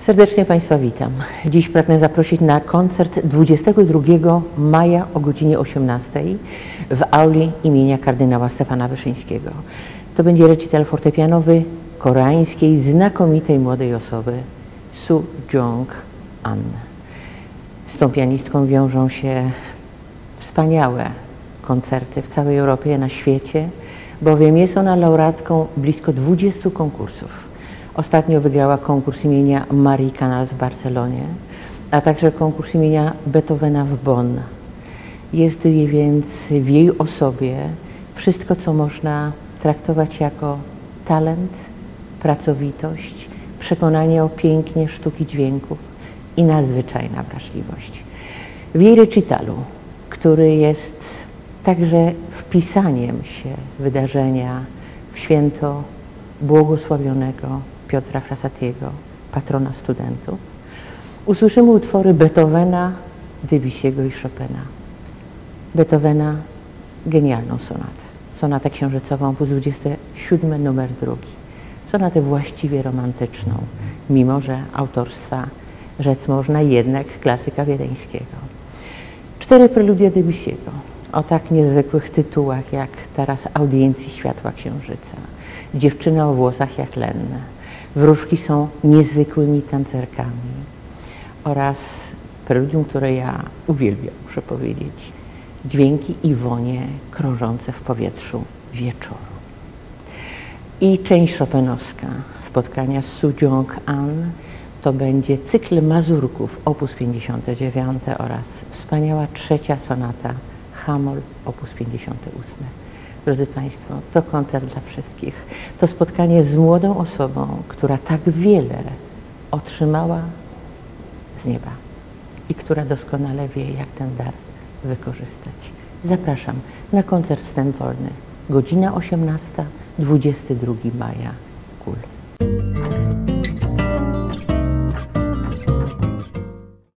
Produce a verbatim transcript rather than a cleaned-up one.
Serdecznie Państwa witam. Dziś pragnę zaprosić na koncert dwudziestego drugiego maja o godzinie osiemnastej w auli imienia kardynała Stefana Wyszyńskiego. To będzie recital fortepianowy koreańskiej, znakomitej młodej osoby Su Jong-an. Z tą pianistką wiążą się wspaniałe koncerty w całej Europie, na świecie, bowiem jest ona laureatką blisko dwudziestu konkursów. Ostatnio wygrała konkurs imienia Marii Canals w Barcelonie, a także konkurs imienia Beethovena w Bonn. Jest więc w jej osobie wszystko, co można traktować jako talent, pracowitość, przekonanie o pięknie sztuki dźwięków i nadzwyczajna wrażliwość. W jej recitalu, który jest także wpisaniem się wydarzenia w święto błogosławionego Piotra Frassatiego, patrona studentów, usłyszymy utwory Beethovena, Debussy'ego i Chopina. Beethovena genialną sonatę, sonatę księżycową opus dwudziesty siódmy numer drugi, sonatę właściwie romantyczną, mimo że autorstwa rzec można jednak klasyka wiedeńskiego. Cztery preludia Debussy'ego o tak niezwykłych tytułach jak Taras audiencji światła księżyca, Dziewczyna o włosach jak len, Wróżki są niezwykłymi tancerkami oraz preludium, które ja uwielbiam, muszę powiedzieć, Dźwięki i wonie krążące w powietrzu wieczoru. I część chopinowska spotkania z Su Jong-an to będzie cykl Mazurków opus pięćdziesiąty dziewiąty oraz wspaniała trzecia sonata H-moll opus pięćdziesiąty ósmy. Drodzy Państwo, to koncert dla wszystkich. To spotkanie z młodą osobą, która tak wiele otrzymała z nieba i która doskonale wie, jak ten dar wykorzystać. Zapraszam na koncert wstęp wolny. Godzina osiemnasta, dwudziestego drugiego maja. Kul.